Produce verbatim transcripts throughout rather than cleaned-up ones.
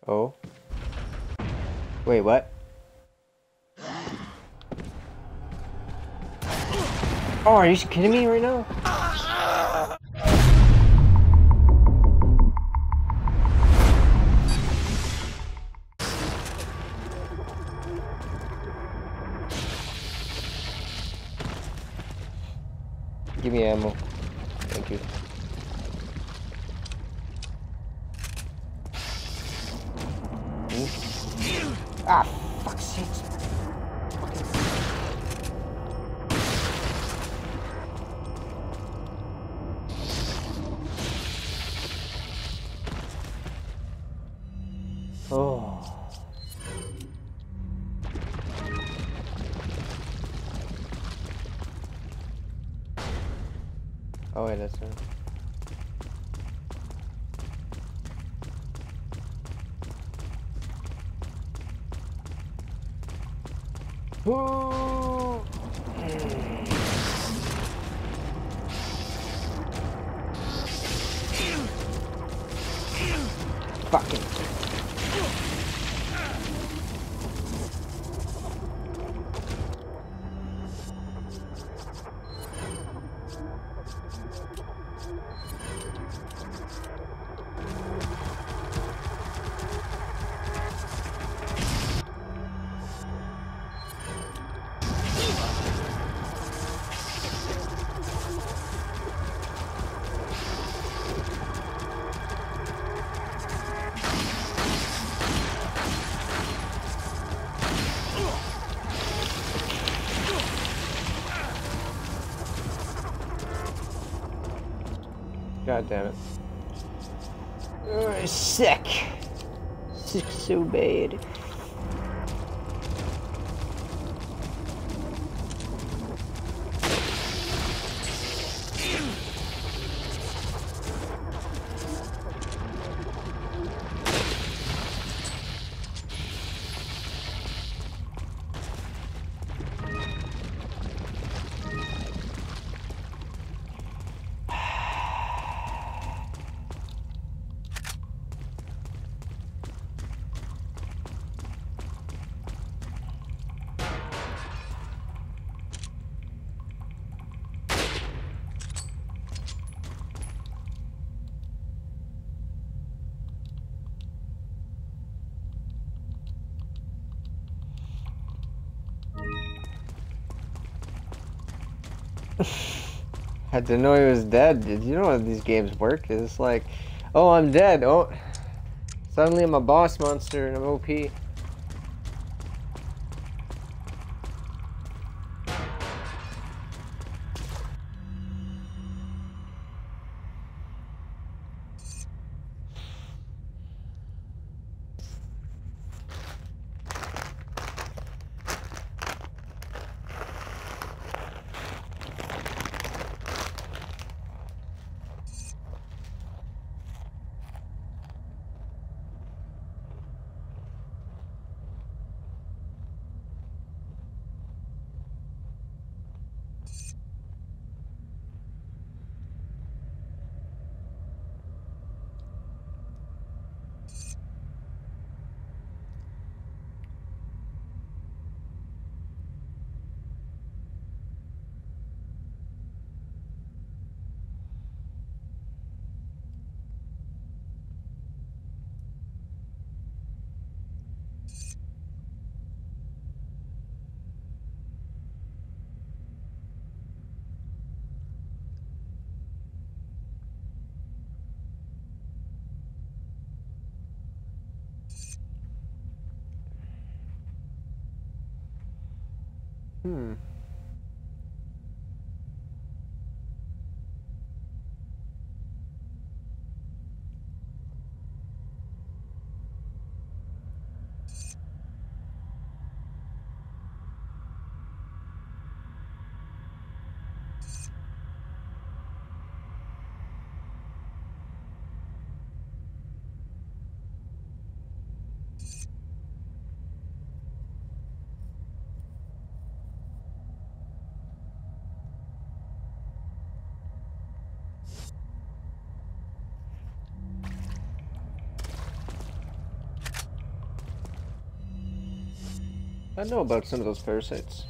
Oh. Wait, what? Oh, are you kidding me right now? Give me ammo. Thank you. Ooh. Ah, fuck's sakes. Oh. Oh wait, that's right. Ooh. Fucking. God damn it. Uh, sick. Sick so bad. Had to know he was dead. Did you know how these games work? It's like, oh, I'm dead. Oh, suddenly I'm a boss monster and I'm O P. Hmm. I know about some of those parasites.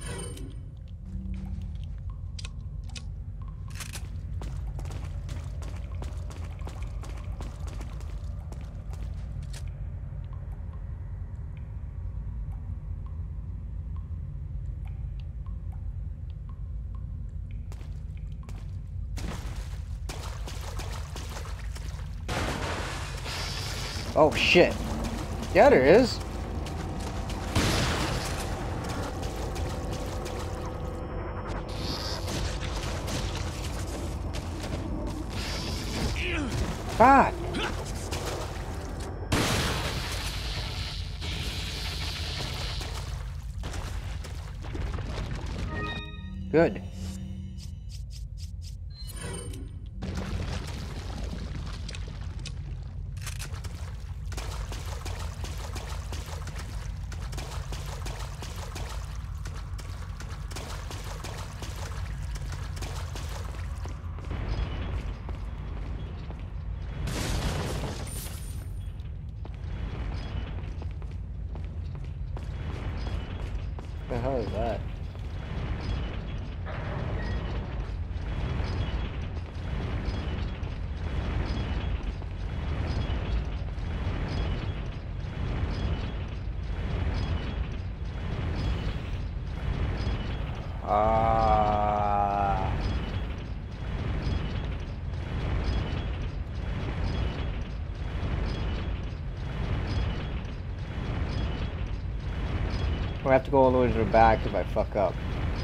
Oh shit. Yeah, there is. Fuck. Good. What the hell is that? Ah. I have to go all the way to the back if I fuck up.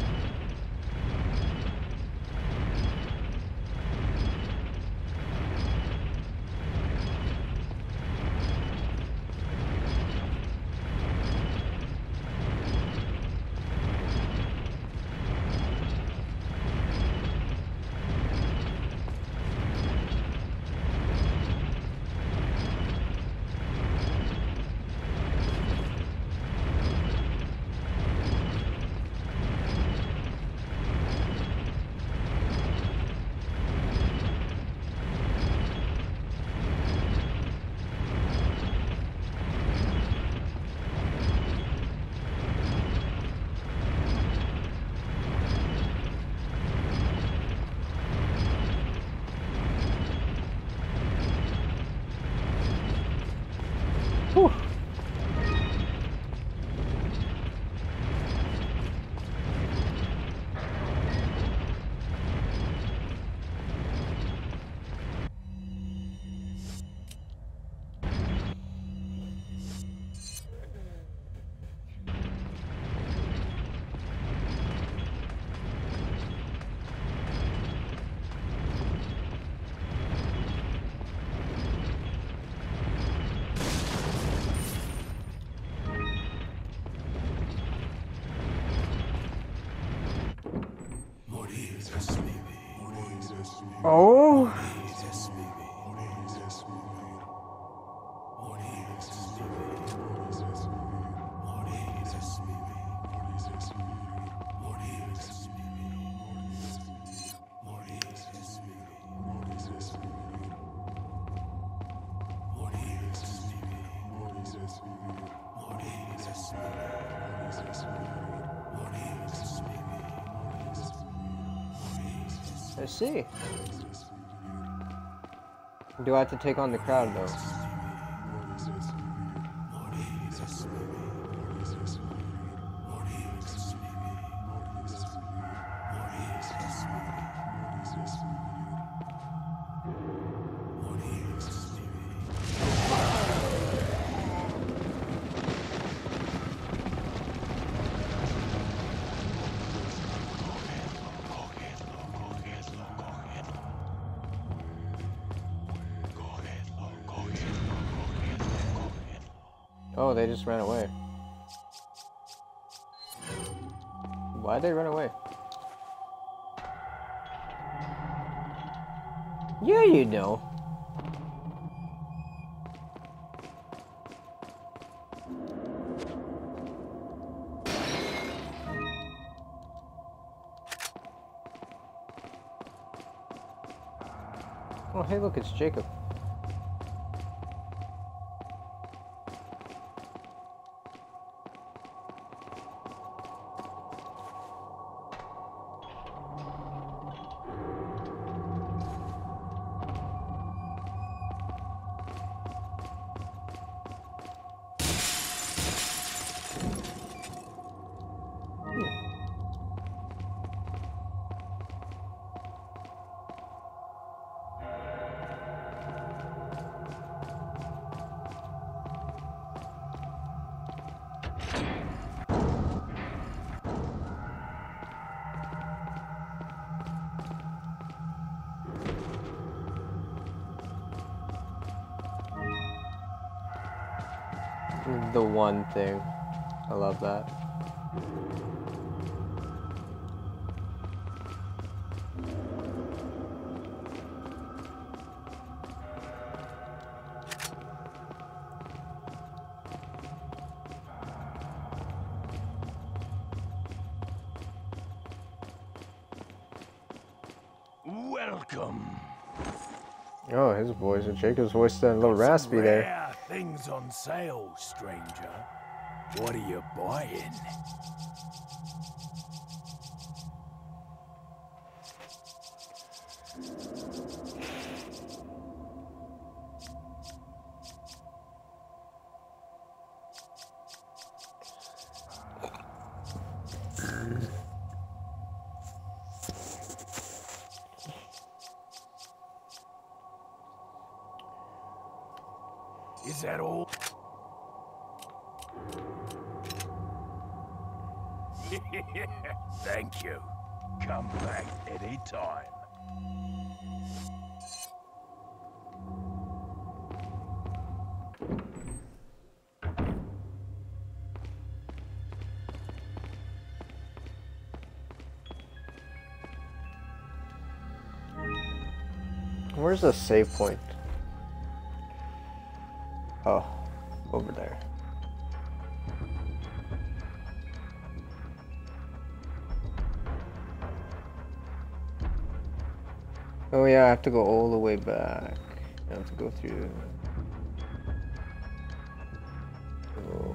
Whew. Oh. I see. Do I have to take on the crowd though? Oh, they just ran away. Why'd they run away? Yeah, you know. Oh, hey, look, it's Jacob. the one thing. I love that. Welcome. Oh, his voice. Jacob's voice sounded a little raspy Some there. rare things on sale, stranger. What are you buying? Is that all? Thank you. Come back anytime. Where's the save point? Oh, over there. Oh yeah, I have to go all the way back. I have to go through. Oh.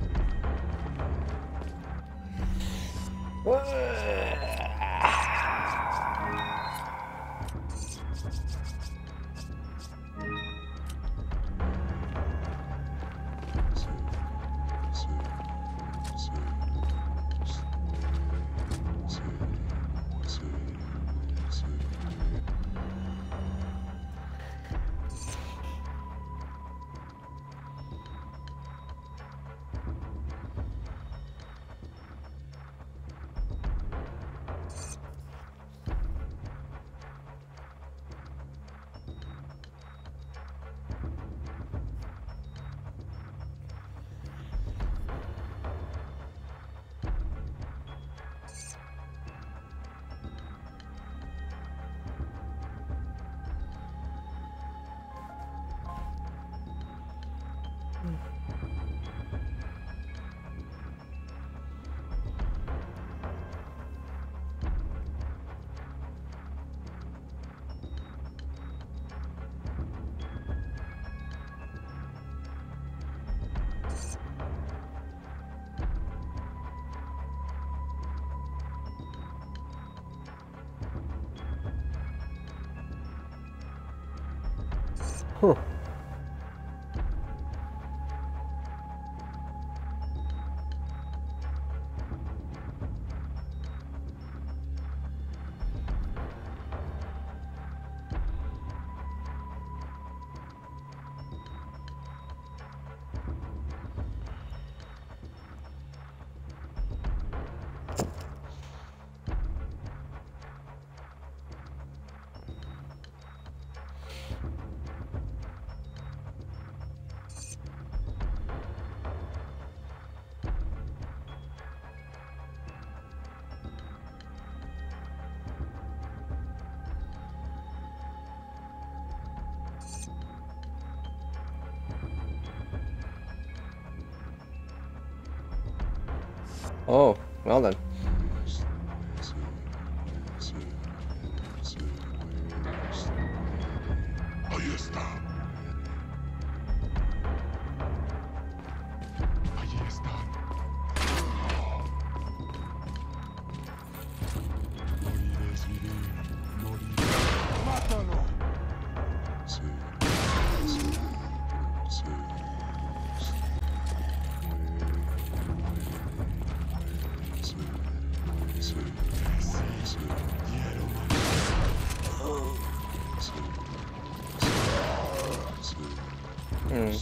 Huh. Oh, well then. Ahí está. Allí están. Morirás, vivir, morir. ¡Mátalo! Sí, sí, sí. Hmm.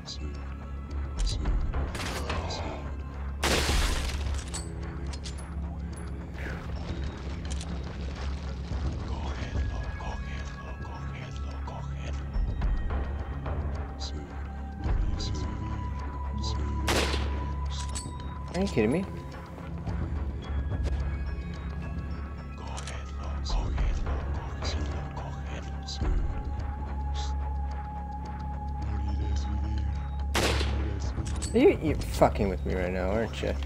Are you kidding me? You, you're fucking with me right now, aren't you?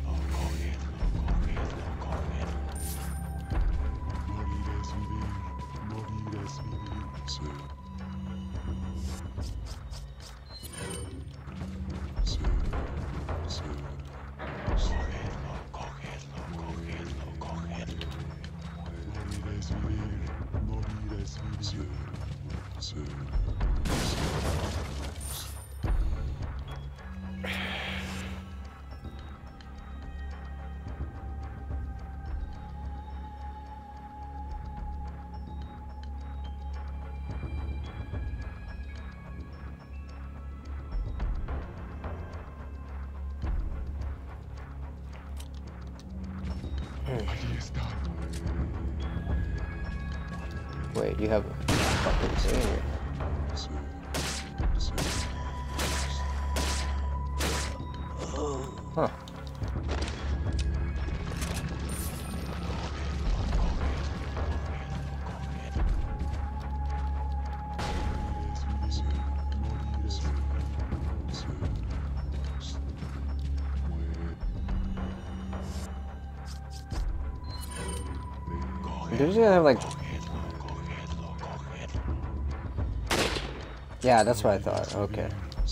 Wait, you have a fucking thing here. Huh. Does it have like... Yeah, that's what I thought. Okay.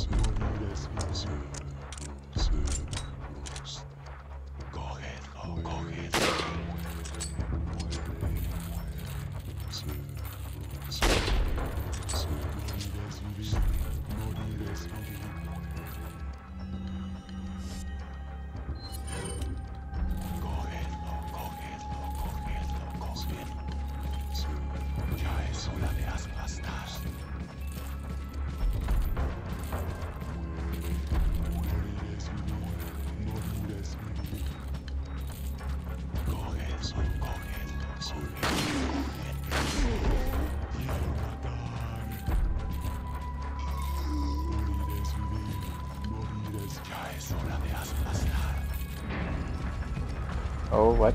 Oh, what?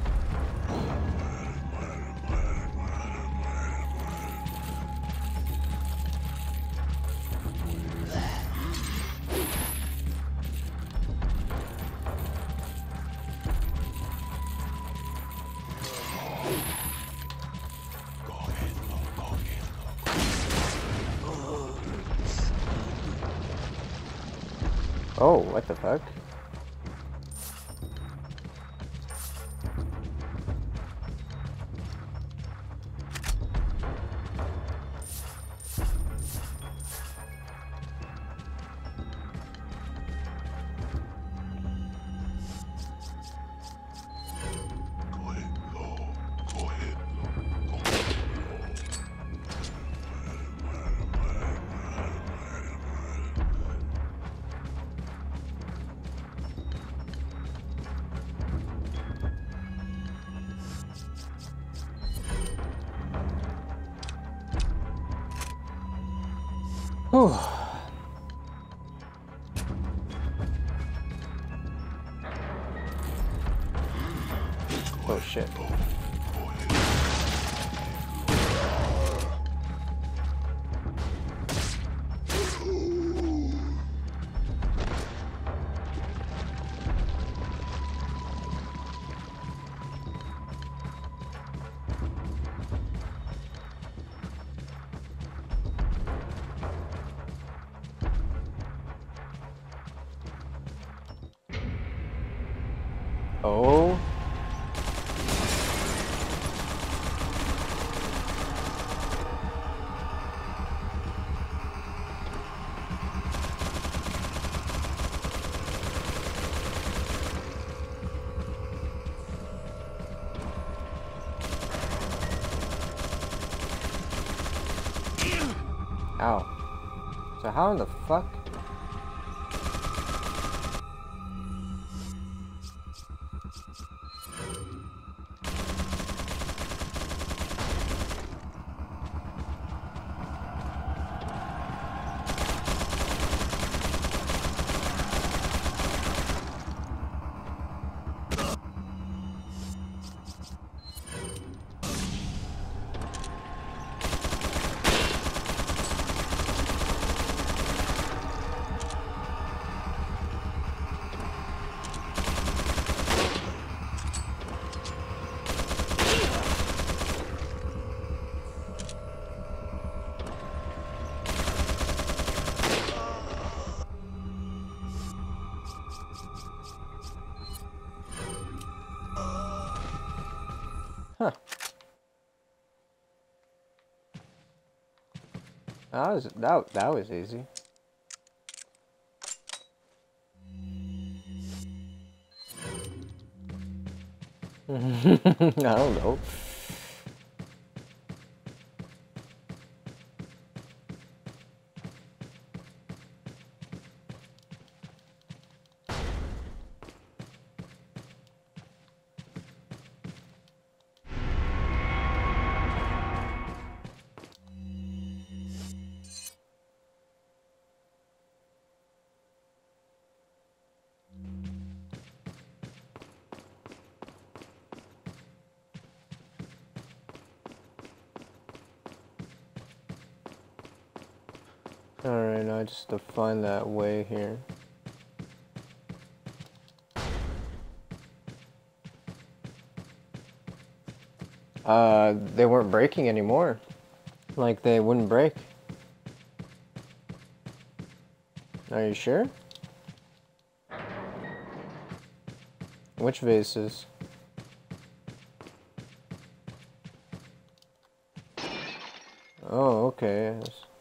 Oh, what the fuck? Whew. Oh shit. Oh. Ow. So how in the fuck? That was that that was easy. I don't know. Alright, now just to find that way here. Uh, they weren't breaking anymore. Like, they wouldn't break. Are you sure? Which vases? Oh, okay.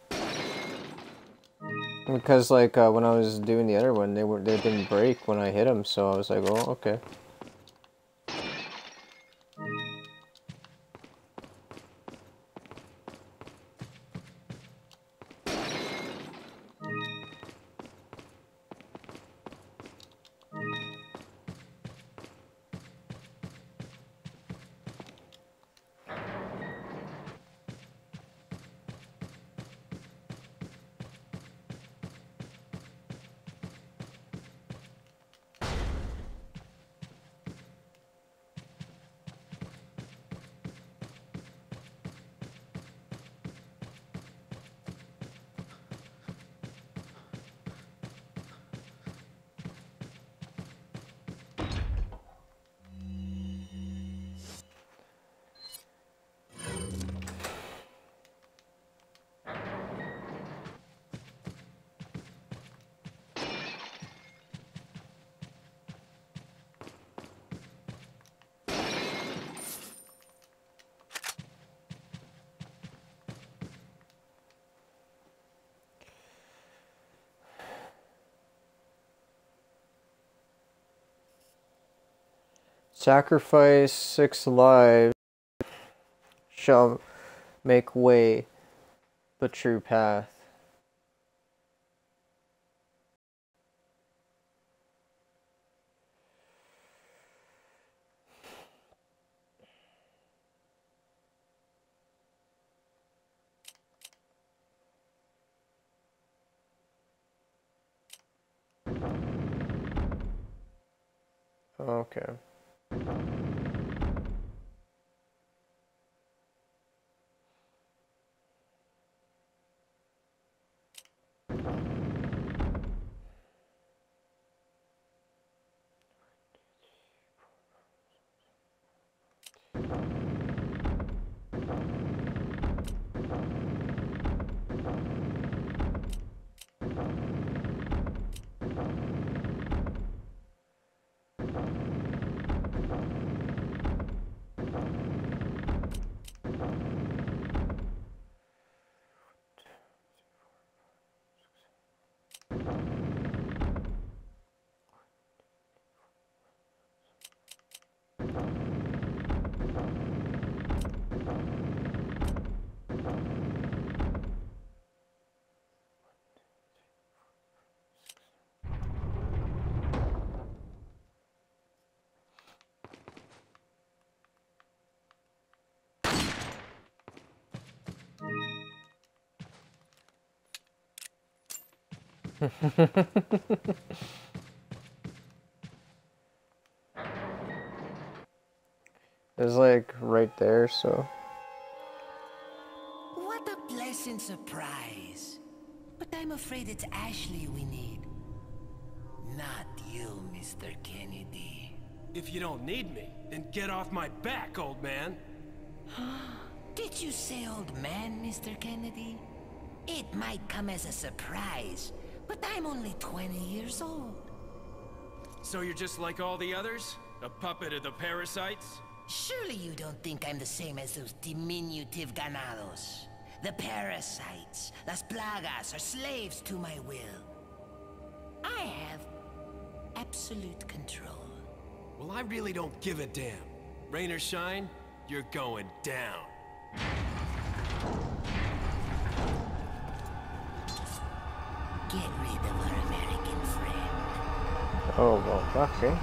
Because like uh, when I was doing the other one, they were they didn't break when I hit them, so I was like, oh, okay. Sacrifice six lives shall make way the true path. Okay. It's like right there, so. What a pleasant surprise. But I'm afraid it's Ashley we need. Not you, Mister Kennedy. If you don't need me, then get off my back, old man. Did you say old man, Mister Kennedy? It might come as a surprise, but I'm only twenty years old. So you're just like all the others? A puppet of the parasites? Surely you don't think I'm the same as those diminutive ganados. The parasites, las plagas, are slaves to my will. I have absolute control. Well, I really don't give a damn. Rain or shine, you're going down. Get rid of our American friend. Oh, well, fuck, eh?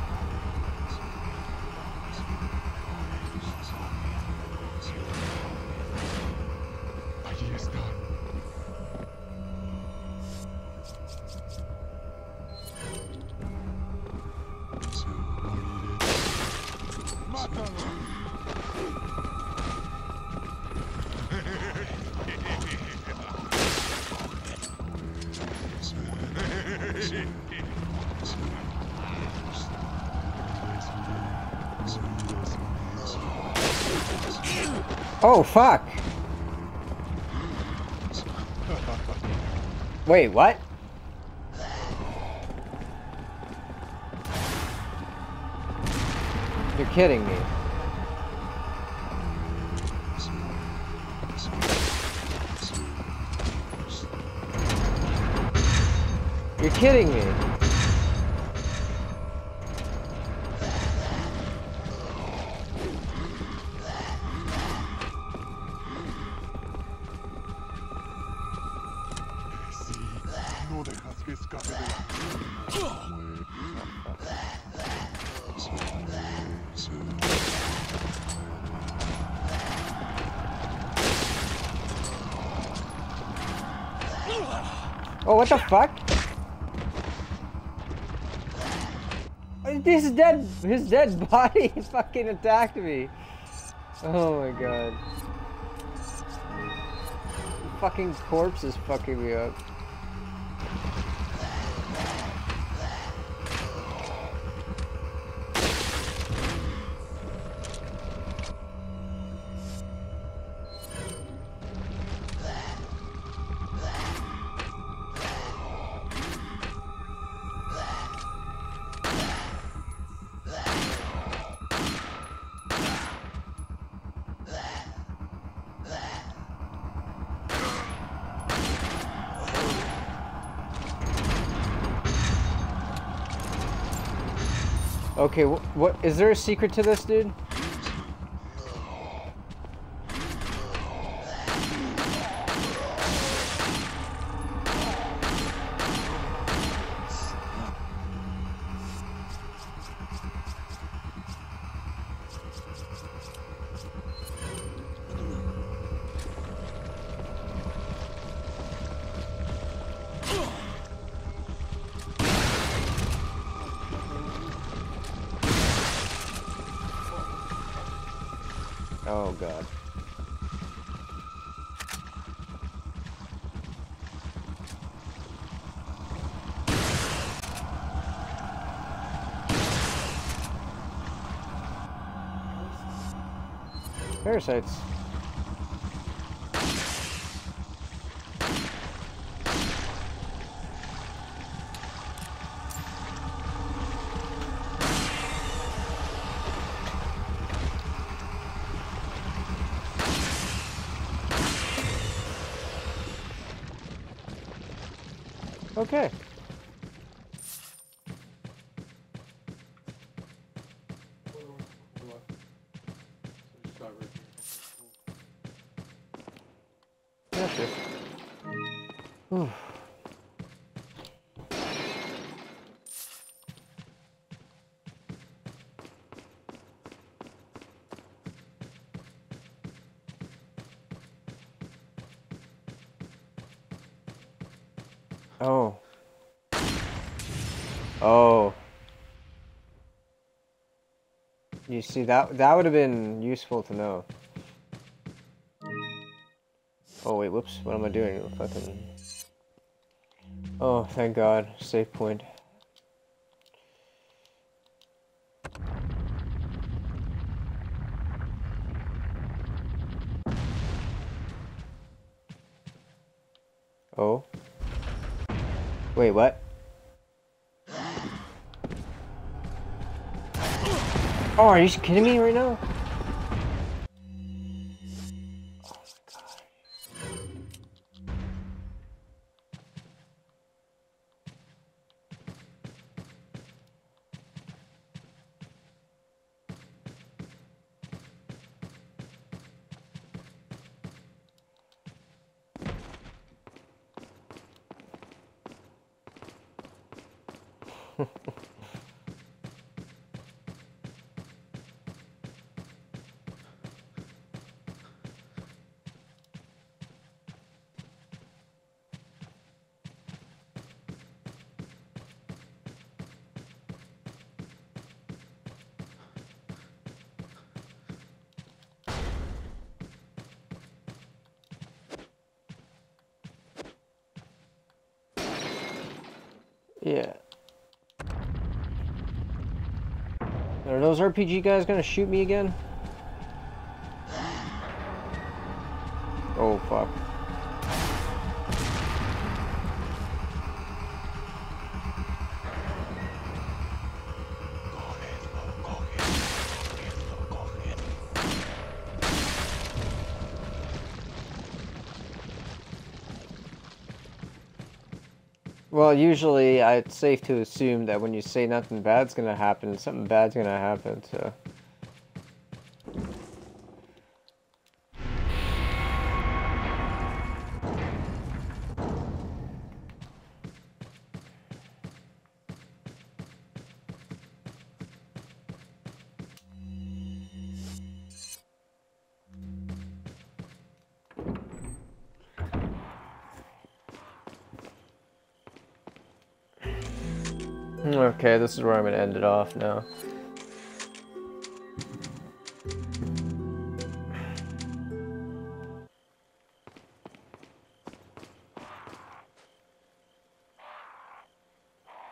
Allí está. Se moriré. ¡Mátalo! Oh, fuck! Wait, what? You're kidding me. You're kidding me. No dejas que escape de la... Oh, what the fuck? His dead, his dead body fucking attacked me. Oh my god. The fucking corpse is fucking me up. Okay, wh what is there a secret to this, dude? Oh god. Parasites. Okay. That's it. Whew. Oh. Oh. You see, that that would have been useful to know. Oh wait, whoops, what am I doing? Fucking... Oh, thank God, save point. Oh. Wait, what? Oh, are you kidding me right now? Oh my God. Yeah. Are those R P G guys gonna shoot me again? Oh, fuck. Well, usually I- it's safe to assume that when you say nothing bad's gonna happen, something bad's gonna happen, so... Okay, this is where I'm gonna end it off now.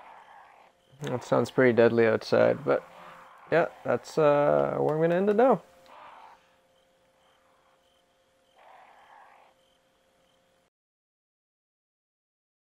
That sounds pretty deadly outside, but yeah, that's uh, where I'm gonna end it now.